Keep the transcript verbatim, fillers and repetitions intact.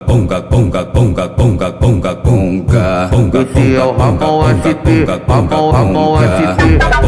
conga, conga, conga, conga, conga, conga. Esse é o Ramon S T, Ramon, Ramon S T.